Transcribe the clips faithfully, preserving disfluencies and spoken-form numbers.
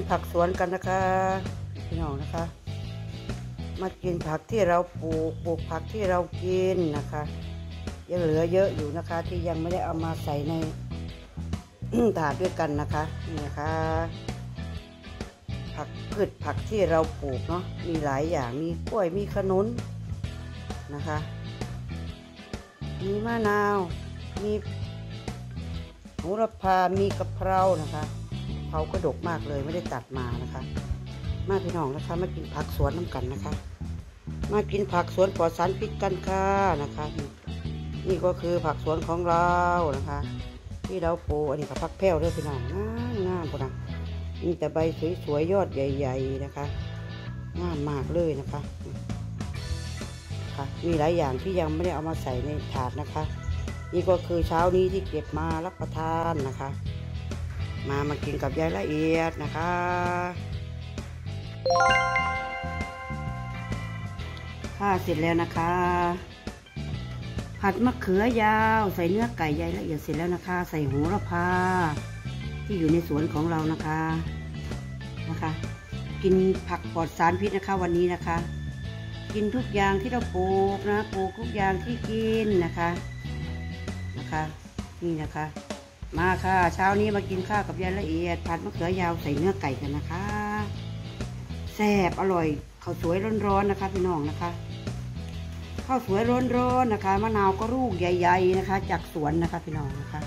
ผักสวนกันนะคะพี่น้องนะคะมากินผักที่เราปลูกปลูกผักที่เรากินนะคะยังเหลือเยอะอยู่นะคะที่ยังไม่ได้เอามาใส่ใน ถาดด้วยกันนะคะนี่นะคะผักพืชผักที่เราปลูกเนาะมีหลายอย่างมีกล้วยมีขนุนนะคะมีมะนาวมีโหระพามีกะเพรานะคะเขาก็ดกมากเลยไม่ได้ตัดมานะคะมาพี่น้องนะคะมากินผักสวนน้ำกันนะคะมากินผักสวนปลอดสารพิษกันค่ะนะคะนี่ก็คือผักสวนของเรานะคะที่เราปลูกอันนี้กับผักแพ้วด้วยพี่น้องงามงามพอนะมีแต่ใบสวยๆยอดใหญ่ๆนะคะงามมากเลยนะคะค่ะมีหลายอย่างที่ยังไม่ได้เอามาใส่ในถาดนะคะนี่ก็คือเช้านี้ที่เก็บมารับประทานนะคะมามากินกับยายละเอียดนะคะค่ะเสร็จแล้วนะคะผัดมะเขือยาวใส่เนื้อไก่ยายละเอียดเสร็จแล้วนะคะใส่โหระพาที่อยู่ในสวนของเรานะคะนะคะกินผักปลอดสารพิษนะคะวันนี้นะคะกินทุกอย่างที่เราปลูกนะปลูกทุกอย่างที่กินนะคะนะคะนี่นะคะมาค่ะเช้านี้มากินข้าวกับยายละเอียดผัดมะเขือยาวใส่เนื้อไก่กันนะคะแซ่บอร่อยข้าวสวยร้อนๆนะคะพี่น้องนะคะข้าวสวยร้อนๆนะคะมะนาวก็ลูกใหญ่ๆนะคะจากสวนนะคะพี่น้องนะคะ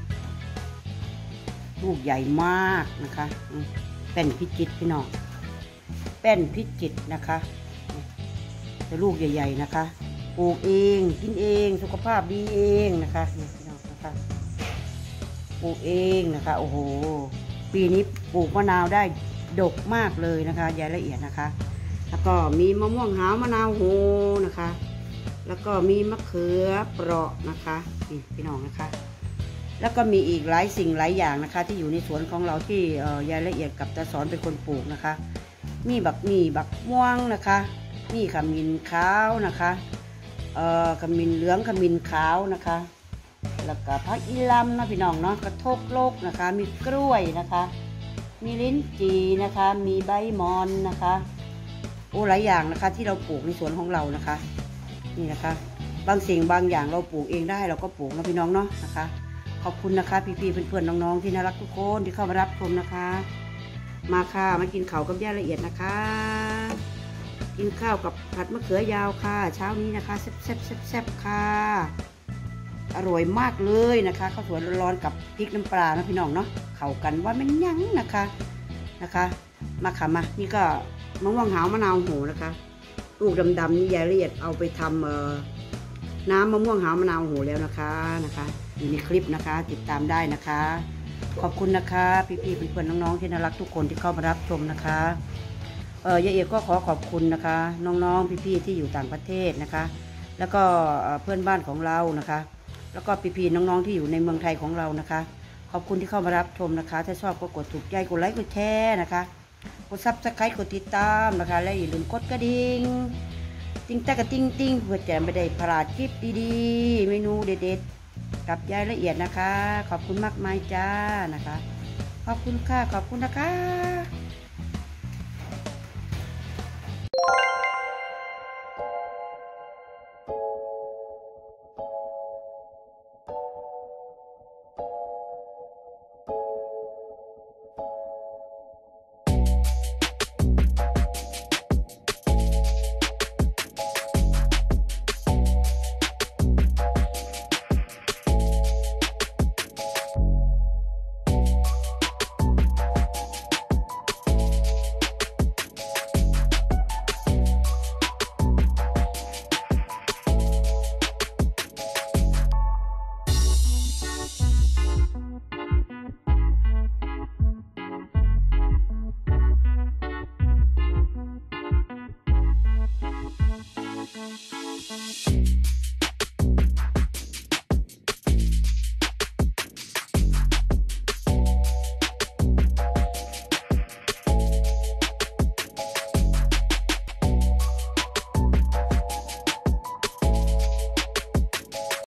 ลูกใหญ่มากนะคะเป็นพิจิตรพี่น้องเป็นพิจิตรนะคะแต่ลูกใหญ่ๆนะคะปลูกเองกินเองสุขภาพดีเองนะคะพี่น้องนะคะปลูกเองนะคะโอ้โหปีนี้ปลูกมะนาวได้ดกมากเลยนะคะยายละเอียดนะคะแล้วก็มีมะม่วงหาวมะนาวโหนะคะแล้วก็มีมะเขือเปราะนะคะนี่พี่น้องนะคะแล้วก็มีอีกหลายสิ่งหลายอย่างนะคะที่อยู่ในสวนของเราที่ยายละเอียดกับตาสอนเป็นคนปลูกนะคะมีบักมีบักม่วงนะคะมีขมิ้นขาวนะคะเอ่อขมิ้นเหลืองขมิ้นขาวนะคะแล้วก็ผักอีลำนะพี่น้องเนาะกระทบโลกนะคะมีกล้วยนะคะมีลิ้นจี่นะคะมีใบมอนนะคะโอ้หลายอย่างนะคะที่เราปลูกในสวนของเรานะคะนี่นะคะบางสิ่งบางอย่างเราปลูกเองได้เราก็ปลูกนะพี่น้องเนาะนะคะขอบคุณนะคะพี่ๆเพื่อนๆน้องๆที่น่ารักทุกคนที่เข้ามารับชมนะคะมาค่ะมากินข้าวกับย่าละเอียดนะคะกินข้าวกับผัดมะเขือยาวค่ะเช้านี้นะคะแซ่บแซ่บแซ่บแซ่บค่ะอร่อยมากเลยนะคะข้าวสวยร้อนๆกับพริกน้ำปลานะพี่น้องเนาะเข้ากันว่ามันยั้งนะคะนะคะมาค่ะมานี่ก็มะม่วงหาวมะนาวโหนะคะลูกดำๆนี่ยายละเอียดเอาไปทำเอ่อน้ำมะม่วงหาวมะนาวโหแล้วนะคะนะคะอยู่ในคลิปนะคะติดตามได้นะคะขอบคุณนะคะพี่ๆเพื่อนๆน้องๆที่น่ารักทุกคนที่เข้ามารับชมนะคะเออยายเอียดก็ขอขอบคุณนะคะน้องๆพี่ๆที่อยู่ต่างประเทศนะคะแล้วก็เพื่อนบ้านของเรานะคะแล้วก็พี่ๆน้องๆที่อยู่ในเมืองไทยของเรานะคะขอบคุณที่เข้ามารับชมนะคะถ้าชอบก็กดถูกใจกดไลค์กดแชร์นะคะกดซับสไครต์กดติดตามนะคะและอย่าลืมกดกระดิ่งติ้งแต่กระติ้งติ้งเพื่อจะไม่ได้พลาดคลิปดีๆเมนูเด็ดๆกับยายละเอียดนะคะขอบคุณมากมายจ้านะคะขอบคุณค่ะขอบคุณนะคะ